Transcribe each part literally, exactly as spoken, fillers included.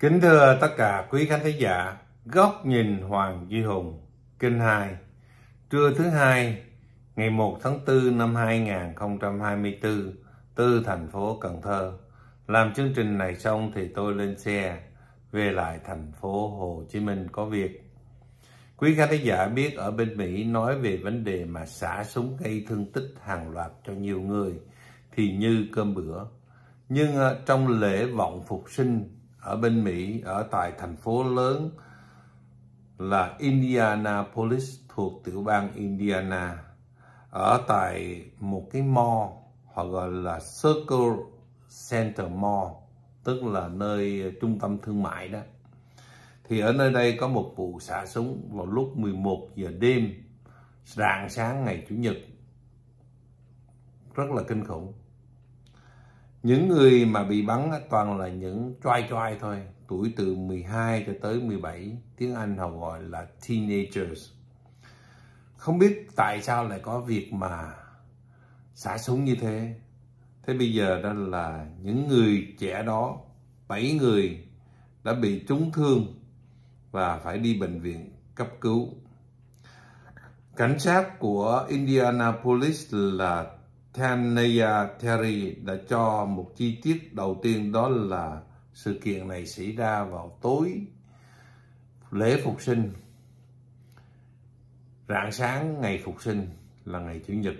Kính thưa tất cả quý khán thính giả, Góc nhìn Hoàng Duy Hùng, kênh hai, trưa thứ hai, ngày một tháng tư năm hai nghìn không trăm hai mươi tư, từ thành phố Cần Thơ. Làm chương trình này xong thì tôi lên xe về lại thành phố Hồ Chí Minh có việc. Quý khán thính giả biết ở bên Mỹ nói về vấn đề mà xả súng gây thương tích hàng loạt cho nhiều người thì như cơm bữa. Nhưng trong lễ vọng phục sinh ở bên Mỹ, ở tại thành phố lớn là Indianapolis thuộc tiểu bang Indiana, ở tại một cái mall họ gọi là Circle Center Mall, tức là nơi trung tâm thương mại đó. Thì ở nơi đây có một vụ xả súng vào lúc mười một giờ đêm rạng sáng ngày Chủ nhật, rất là kinh khủng. Những người mà bị bắn toàn là những trai trai thôi, tuổi từ mười hai cho tới mười bảy, tiếng Anh họ gọi là teenagers. Không biết tại sao lại có việc mà xả súng như thế. Thế bây giờ đó là những người trẻ đó, bảy người đã bị trúng thương và phải đi bệnh viện cấp cứu. Cảnh sát của Indianapolis là Tanya Terry đã cho một chi tiết đầu tiên, đó là sự kiện này xảy ra vào tối lễ Phục sinh, rạng sáng ngày Phục sinh là ngày Chủ nhật.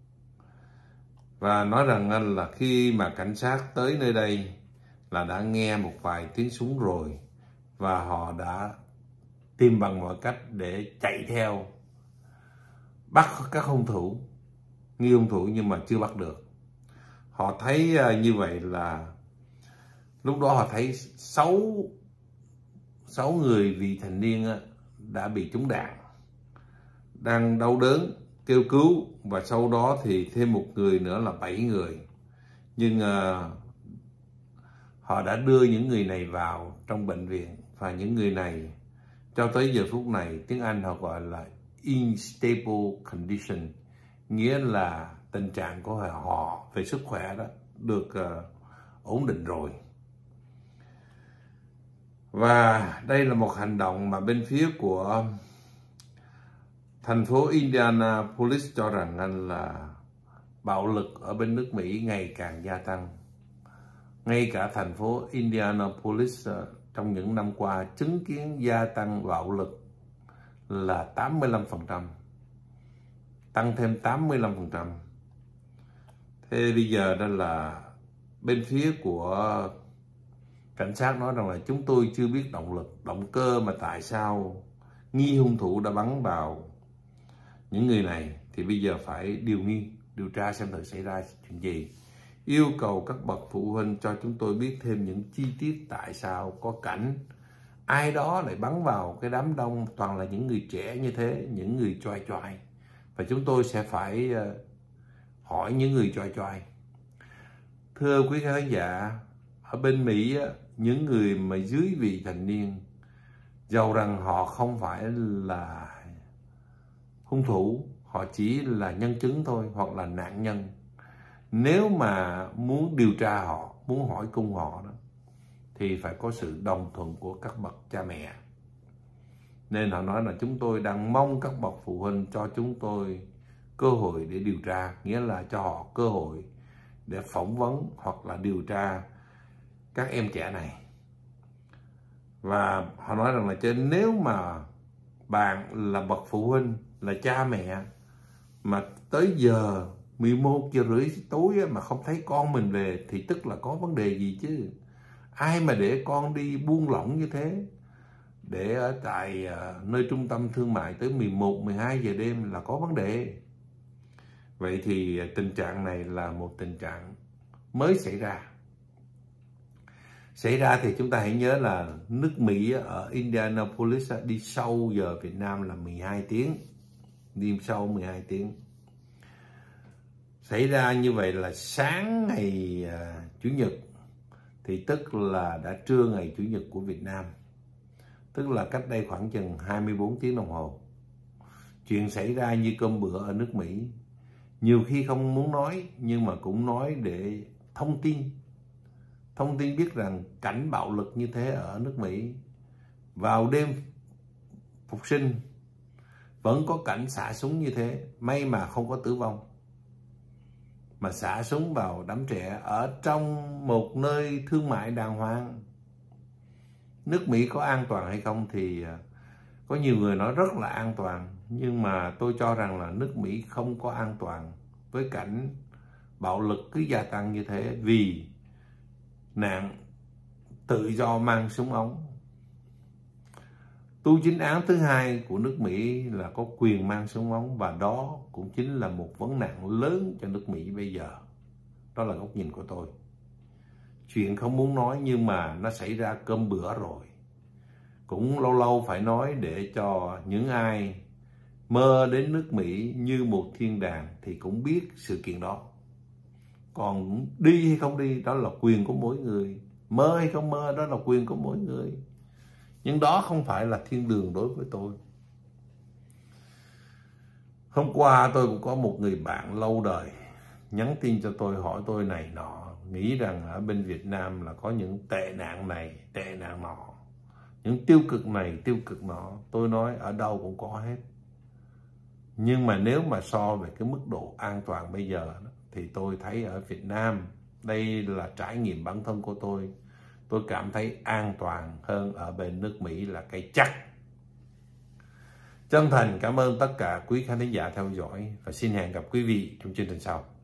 Và nói rằng là khi mà cảnh sát tới nơi đây là đã nghe một vài tiếng súng rồi, và họ đã tìm bằng mọi cách để chạy theo bắt các hung thủ, nghi hung thủ, nhưng mà chưa bắt được. Họ thấy như vậy là lúc đó họ thấy sáu sáu người vị thành niên đã bị trúng đạn, đang đau đớn kêu cứu, và sau đó thì thêm một người nữa là bảy người. Nhưng uh, họ đã đưa những người này vào trong bệnh viện, và những người này cho tới giờ phút này tiếng Anh họ gọi là in stable condition, nghĩa là tình trạng của họ về sức khỏe đó được uh, ổn định rồi. Và đây là một hành động mà bên phía của thành phố Indianapolis cho rằng là bạo lực ở bên nước Mỹ ngày càng gia tăng. Ngay cả thành phố Indianapolis trong những năm qua chứng kiến gia tăng bạo lực là tám mươi lăm phần trăm, tăng thêm tám mươi lăm phần trăm. Thế bây giờ đó là bên phía của cảnh sát nói rằng là chúng tôi chưa biết động lực, động cơ mà tại sao nghi hung thủ đã bắn vào những người này, thì bây giờ phải điều nghi, điều tra xem thử xảy ra chuyện gì. Yêu cầu các bậc phụ huynh cho chúng tôi biết thêm những chi tiết tại sao có cảnh ai đó lại bắn vào cái đám đông toàn là những người trẻ như thế, những người choai choai. Và chúng tôi sẽ phải hỏi những người choai choai. Thưa quý khán giả, ở bên Mỹ, những người mà dưới vị thành niên, dầu rằng họ không phải là hung thủ, họ chỉ là nhân chứng thôi, hoặc là nạn nhân. Nếu mà muốn điều tra họ, muốn hỏi cung họ đó, thì phải có sự đồng thuận của các bậc cha mẹ. Nên họ nói là chúng tôi đang mong các bậc phụ huynh cho chúng tôi cơ hội để điều tra, nghĩa là cho họ cơ hội để phỏng vấn hoặc là điều tra các em trẻ này. Và họ nói rằng là trên nếu mà bạn là bậc phụ huynh, là cha mẹ, mà tới giờ mười một giờ rưỡi tối mà không thấy con mình về thì tức là có vấn đề gì chứ. Ai mà để con đi buông lỏng như thế, để ở tại uh, nơi trung tâm thương mại tới mười một, mười hai giờ đêm là có vấn đề. Vậy thì tình trạng này là một tình trạng mới xảy ra. Xảy ra thì chúng ta hãy nhớ là nước Mỹ ở Indianapolis đi sâu giờ Việt Nam là mười hai tiếng. Đi sâu mười hai tiếng. Xảy ra như vậy là sáng ngày uh, Chủ nhật, thì tức là đã trưa ngày Chủ nhật của Việt Nam, tức là cách đây khoảng chừng hai mươi bốn tiếng đồng hồ. Chuyện xảy ra như cơm bữa ở nước Mỹ. Nhiều khi không muốn nói, nhưng mà cũng nói để thông tin thông tin biết rằng cảnh bạo lực như thế ở nước Mỹ. Vào đêm phục sinh vẫn có cảnh xả súng như thế, may mà không có tử vong. Mà xả súng vào đám trẻ ở trong một nơi thương mại đàng hoàng. Nước Mỹ có an toàn hay không thì có nhiều người nói rất là an toàn, nhưng mà tôi cho rằng là nước Mỹ không có an toàn với cảnh bạo lực cứ gia tăng như thế, vì nạn tự do mang súng ống. Tu chính án thứ hai của nước Mỹ là có quyền mang súng ống, và đó cũng chính là một vấn nạn lớn cho nước Mỹ bây giờ. Đó là góc nhìn của tôi. Chuyện không muốn nói nhưng mà nó xảy ra cơm bữa rồi. Cũng lâu lâu phải nói để cho những ai mơ đến nước Mỹ như một thiên đàng thì cũng biết sự kiện đó. Còn đi hay không đi đó là quyền của mỗi người. Mơ hay không mơ đó là quyền của mỗi người. Nhưng đó không phải là thiên đường đối với tôi. Hôm qua tôi cũng có một người bạn lâu đời nhắn tin cho tôi, hỏi tôi này nọ, nghĩ rằng ở bên Việt Nam là có những tệ nạn này, tệ nạn nọ, những tiêu cực này, tiêu cực nọ. Tôi nói ở đâu cũng có hết. Nhưng mà nếu mà so về cái mức độ an toàn bây giờ thì tôi thấy ở Việt Nam, đây là trải nghiệm bản thân của tôi, tôi cảm thấy an toàn hơn ở bên nước Mỹ là cái chắc. Chân thành cảm ơn tất cả quý khán thính giả theo dõi và xin hẹn gặp quý vị trong chương trình sau.